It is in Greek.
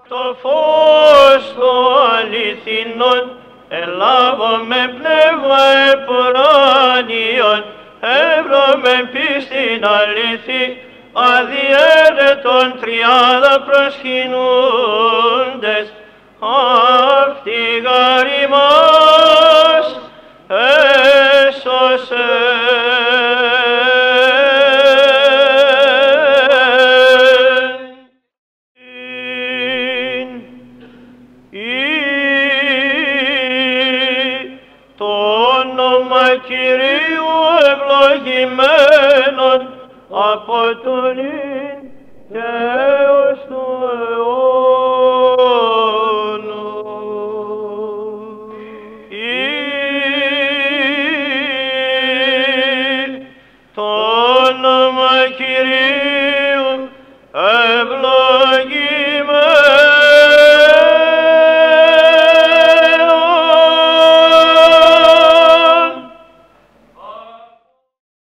Το φως το αληθινόν, ελάβομαι πνεύμα επουράνιον, εύρωμεν πίστην αληθή, αδιέρετον τριάδα προσκυνούντες, αυτή γάρ ημάς έσωσε. Το όνομα Κυρίου ευλογημένον από τον ίν και